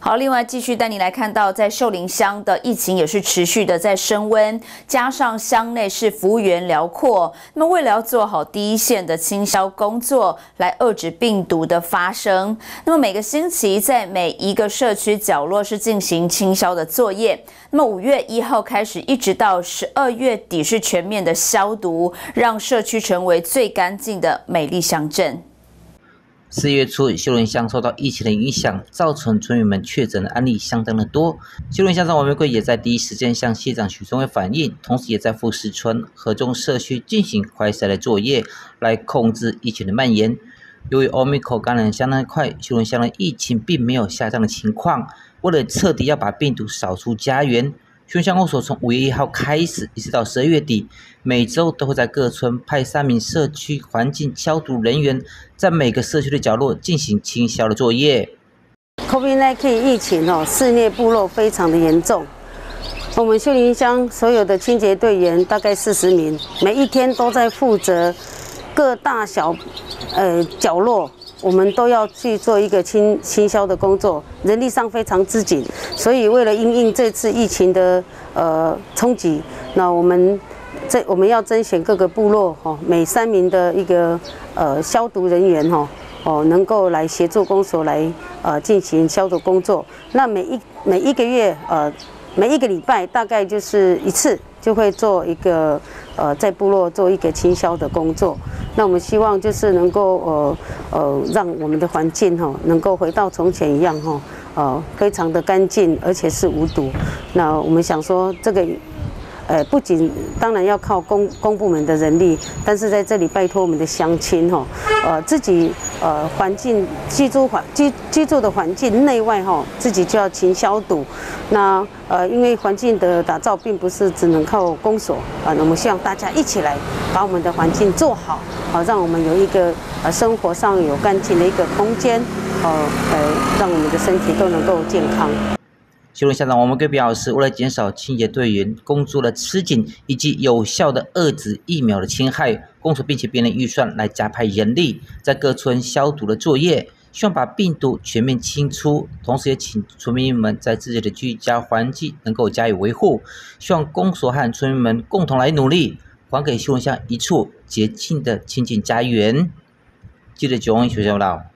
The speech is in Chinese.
好，另外继续带你来看到，在秀林乡的疫情也是持续的在升温，加上乡内是幅员辽阔，那么为了要做好第一线的清消工作，来遏制病毒的发生，那么每个星期在每一个社区角落是进行清消的作业。那么5月1号开始，一直到12月底是全面的消毒，让社区成为最干净的美丽乡镇。 4月初，秀林乡受到疫情的影响，造成村民们确诊的案例相当的多。秀林乡长王玫瑰也在第一时间向县长许宗伟反映，同时也在富士村、河中社区进行快筛的作业，来控制疫情的蔓延。由于 Omicron 感染相当快，秀林乡的疫情并没有下降的情况。为了彻底要把病毒扫出家园，秀林乡公所从5月1号开始，一直到12月底，每周都会在各村派3名社区环境消毒人员，在每个社区的角落进行清消的作业。 COVID-19 疫情肆虐部落非常的严重，我们秀林乡所有的清洁队员大概40名，每一天都在负责各大小角落。我们都要去做一个清消的工作，人力上非常之紧，所以为了因应这次疫情的冲击，那我们要甄选各个部落每3名的一个消毒人员能够来协助公所来进行消毒工作。那每一个月每一个礼拜大概就是1次，就会做一个在部落做一个清消的工作。那我们希望就是能够让我们的环境能够回到从前一样非常的干净，而且是无毒。那我们想说这个不仅当然要靠公部门的人力，但是在这里拜托我们的乡亲自己环境居住的环境内外自己就要勤消毒。那因为环境的打造并不是只能靠公所那我们希望大家一起来把我们的环境做好，让我们有一个生活上有干净的一个空间，让我们的身体都能够健康。 秀林乡长王玫瑰表示，为了减少清洁队员工作的吃紧，以及有效的遏制疫苗的侵害，公所并且编列预算来加派人力，在各村消毒的作业，希望把病毒全面清除。同时也请村民们在自己的居家环境能够加以维护，希望公所和村民们共同来努力，还给秀林乡一处洁净的清净家园。记者911报道。